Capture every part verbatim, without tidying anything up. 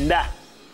Да.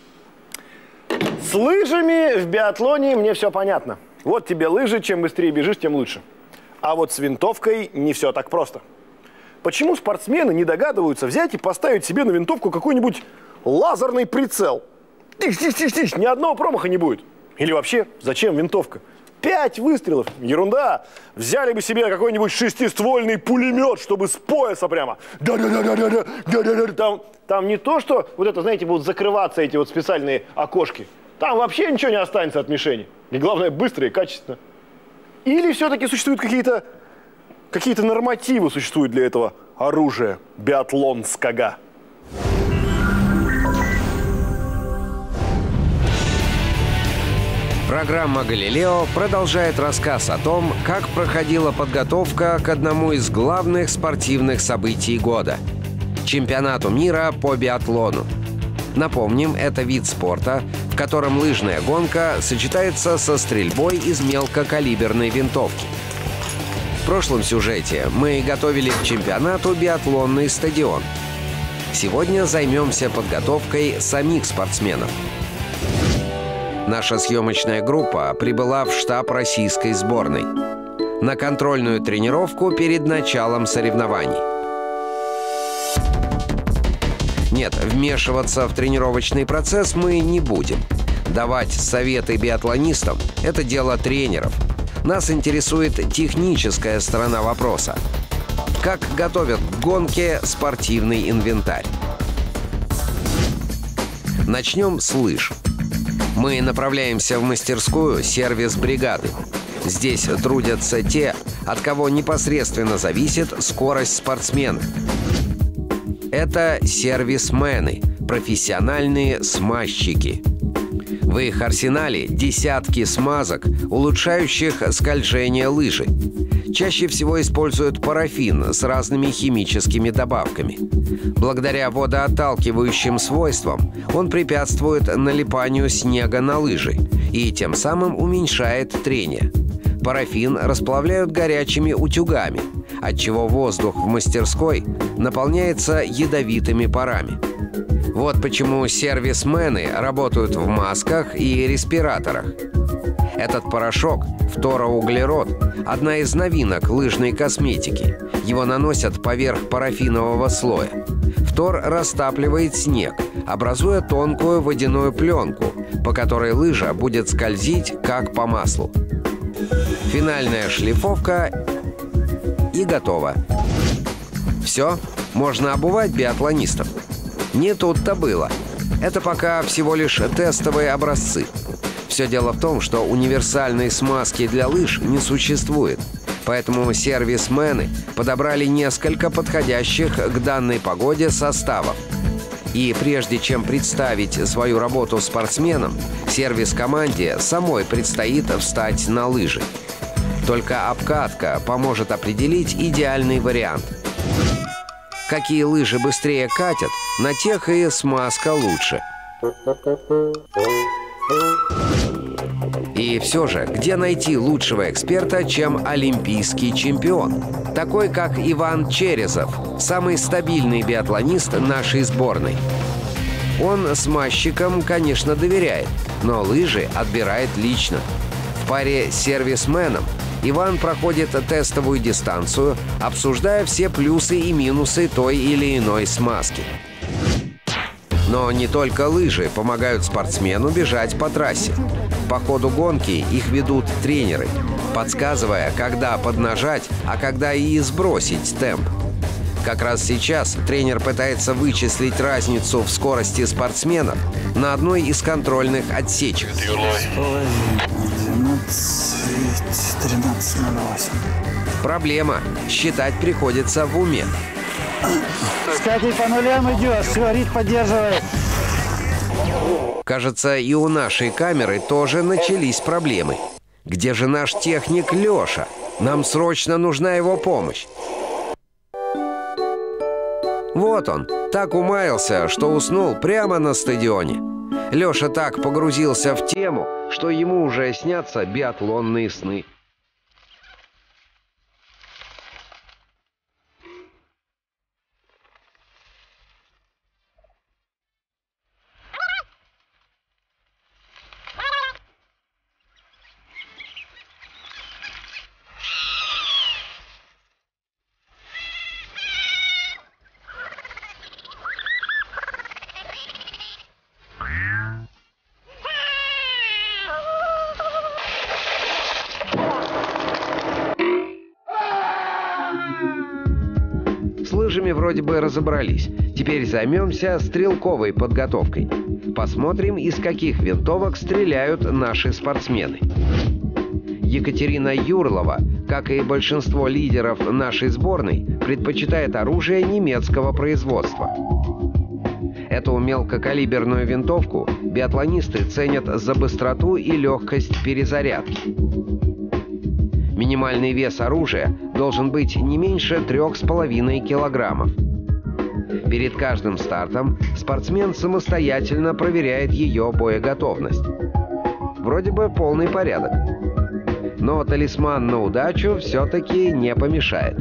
С лыжами в биатлоне мне все понятно. Вот тебе лыжи, чем быстрее бежишь, тем лучше. А вот с винтовкой не все так просто. Почему спортсмены не догадываются взять и поставить себе на винтовку какой-нибудь лазерный прицел? Тыщ-тыщ-тыщ-тыщ, ни одного промаха не будет. Или вообще, зачем винтовка? Пять выстрелов, ерунда. Взяли бы себе какой-нибудь шестиствольный пулемет, чтобы с пояса прямо. Да-да-да-да-да-да-да-да. Там, там не то, что вот это, знаете, будут закрываться эти вот специальные окошки. Там вообще ничего не останется от мишени. И главное, быстро и качественно. Или все-таки существуют какие-то какие-то нормативы существуют для этого оружия биатлонского? Программа «Галилео» продолжает рассказ о том, как проходила подготовка к одному из главных спортивных событий года – чемпионату мира по биатлону. Напомним, это вид спорта, в котором лыжная гонка сочетается со стрельбой из мелкокалиберной винтовки. В прошлом сюжете мы готовили к чемпионату биатлонный стадион. Сегодня займемся подготовкой самих спортсменов. Наша съемочная группа прибыла в штаб российской сборной на контрольную тренировку перед началом соревнований. Нет, вмешиваться в тренировочный процесс мы не будем. Давать советы биатлонистам – это дело тренеров. Нас интересует техническая сторона вопроса. Как готовят к гонке спортивный инвентарь? Начнем с лыж. Мы направляемся в мастерскую «Сервис бригады». Здесь трудятся те, от кого непосредственно зависит скорость спортсмена. Это сервисмены, профессиональные смазчики. В их арсенале десятки смазок, улучшающих скольжение лыжи. Чаще всего используют парафин с разными химическими добавками. Благодаря водоотталкивающим свойствам он препятствует налипанию снега на лыжи и тем самым уменьшает трение. Парафин расплавляют горячими утюгами, отчего воздух в мастерской наполняется ядовитыми парами. Вот почему сервисмены работают в масках и респираторах. Этот порошок – фтороуглерод, одна из новинок лыжной косметики. Его наносят поверх парафинового слоя. Фтор растапливает снег, образуя тонкую водяную пленку, по которой лыжа будет скользить как по маслу. Финальная шлифовка и готово. Все, можно обувать биатлонистов. Не тут-то было. Это пока всего лишь тестовые образцы. Все дело в том, что универсальной смазки для лыж не существует. Поэтому сервисмены подобрали несколько подходящих к данной погоде составов. И прежде чем представить свою работу спортсменам, сервис-команде самой предстоит встать на лыжи. Только обкатка поможет определить идеальный вариант. Какие лыжи быстрее катят, на тех и смазка лучше. И все же, где найти лучшего эксперта, чем олимпийский чемпион? Такой, как Иван Черезов, самый стабильный биатлонист нашей сборной. Он смазчикам, конечно, доверяет, но лыжи отбирает лично. В паре с сервисменом Иван проходит тестовую дистанцию, обсуждая все плюсы и минусы той или иной смазки. Но не только лыжи помогают спортсмену бежать по трассе. По ходу гонки их ведут тренеры, подсказывая, когда поднажать, а когда и сбросить темп. Как раз сейчас тренер пытается вычислить разницу в скорости спортсменов на одной из контрольных отсечек. тринадцать ноль восемь. Проблема. Считать приходится в уме. С Катей по нулям идешь, все, ритм поддерживай. Кажется, и у нашей камеры тоже начались проблемы. Где же наш техник Леша? Нам срочно нужна его помощь. Вот он, так умаялся, что уснул прямо на стадионе. Леша так погрузился в тему, что ему уже снятся биатлонные сны. вроде бы разобрались. Теперь займемся стрелковой подготовкой. Посмотрим, из каких винтовок стреляют наши спортсмены. Екатерина Юрлова, как и большинство лидеров нашей сборной, предпочитает оружие немецкого производства. Эту мелкокалиберную винтовку биатлонисты ценят за быстроту и легкость перезарядки. Минимальный вес оружия должен быть не меньше трех с половиной килограммов. Перед каждым стартом спортсмен самостоятельно проверяет ее боеготовность. Вроде бы полный порядок. Но талисман на удачу все-таки не помешает.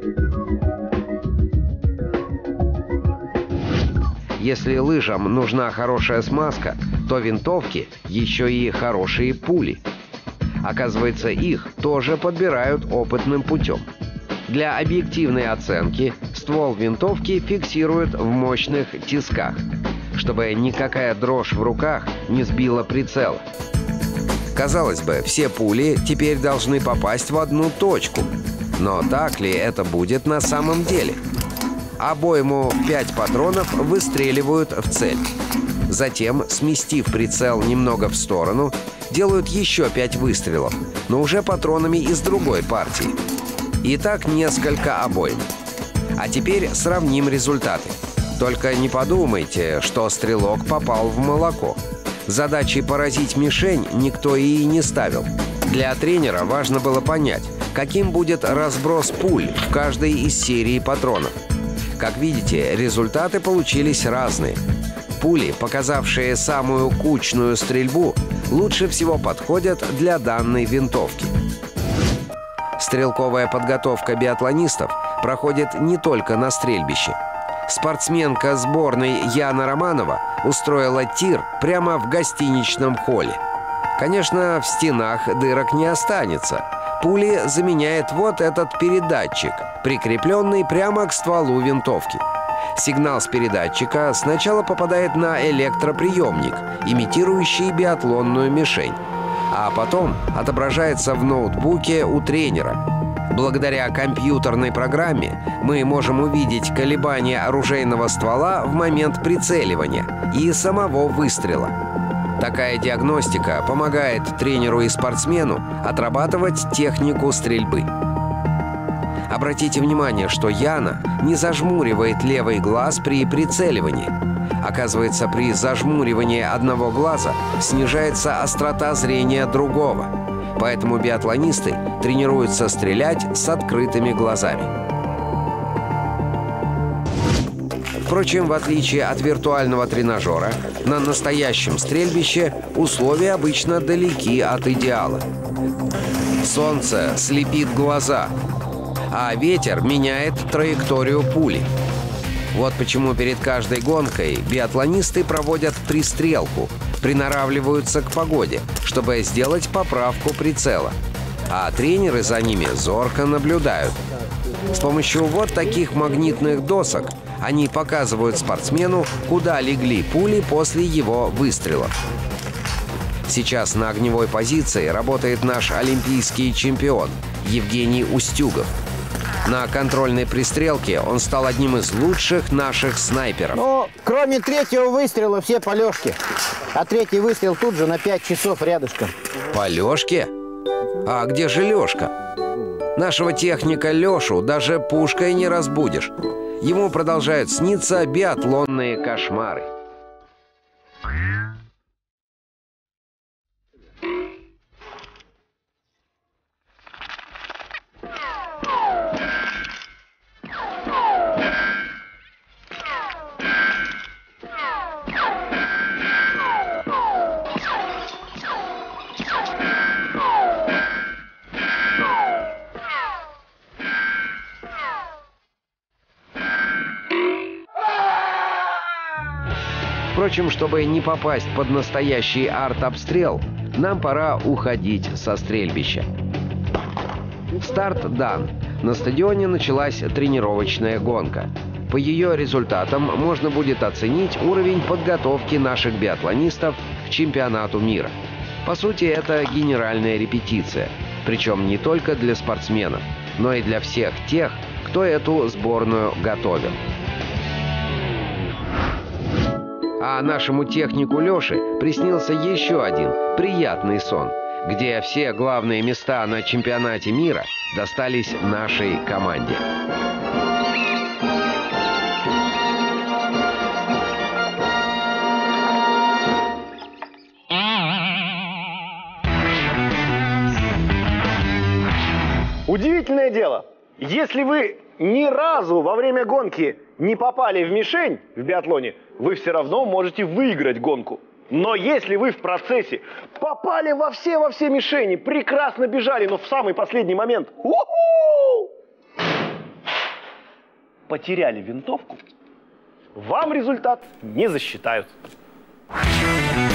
Если лыжам нужна хорошая смазка, то винтовки еще и хорошие пули. Оказывается, их тоже подбирают опытным путем. Для объективной оценки ствол винтовки фиксируют в мощных тисках, чтобы никакая дрожь в руках не сбила прицел. Казалось бы, все пули теперь должны попасть в одну точку. Но так ли это будет на самом деле? Обойму пять патронов выстреливают в цель. Затем, сместив прицел немного в сторону, делают еще пять выстрелов, но уже патронами из другой партии. И так несколько обоим. А теперь сравним результаты. Только не подумайте, что стрелок попал в молоко. Задачи поразить мишень никто и не ставил. Для тренера важно было понять, каким будет разброс пуль в каждой из серий патронов. Как видите, результаты получились разные. Пули, показавшие самую кучную стрельбу, лучше всего подходят для данной винтовки. Стрелковая подготовка биатлонистов проходит не только на стрельбище. Спортсменка сборной Яна Романова устроила тир прямо в гостиничном холле. Конечно, в стенах дырок не останется. Пули заменяет вот этот передатчик, прикрепленный прямо к стволу винтовки. Сигнал с передатчика сначала попадает на электроприемник, имитирующий биатлонную мишень, а потом отображается в ноутбуке у тренера. Благодаря компьютерной программе мы можем увидеть колебания оружейного ствола в момент прицеливания и самого выстрела. Такая диагностика помогает тренеру и спортсмену отрабатывать технику стрельбы. Обратите внимание, что Яна не зажмуривает левый глаз при прицеливании. Оказывается, при зажмуривании одного глаза снижается острота зрения другого. Поэтому биатлонисты тренируются стрелять с открытыми глазами. Впрочем, в отличие от виртуального тренажера, на настоящем стрельбище условия обычно далеки от идеала. Солнце слепит глаза, а ветер меняет траекторию пули. Вот почему перед каждой гонкой биатлонисты проводят пристрелку, приноравливаются к погоде, чтобы сделать поправку прицела. А тренеры за ними зорко наблюдают. С помощью вот таких магнитных досок они показывают спортсмену, куда легли пули после его выстрелов. Сейчас на огневой позиции работает наш олимпийский чемпион Евгений Устюгов. На контрольной пристрелке он стал одним из лучших наших снайперов. Ну, кроме третьего выстрела, все по Лёшке. А третий выстрел тут же на пять часов рядышком. По Лёшке? А где же Лёшка? Нашего техника Лёшу даже пушкой не разбудишь. Ему продолжают сниться биатлонные кошмары. Впрочем, чтобы не попасть под настоящий артобстрел, нам пора уходить со стрельбища. Старт дан. На стадионе началась тренировочная гонка. По ее результатам можно будет оценить уровень подготовки наших биатлонистов к чемпионату мира. По сути, это генеральная репетиция. Причем не только для спортсменов, но и для всех тех, кто эту сборную готовил. А нашему технику Лёше приснился еще один приятный сон, где все главные места на чемпионате мира достались нашей команде. Удивительное дело, если вы ни разу во время гонки не попали в мишень в биатлоне, вы все равно можете выиграть гонку. Но если вы в процессе попали во все, во все мишени, прекрасно бежали, но в самый последний момент у-ху, потеряли винтовку, вам результат не засчитают.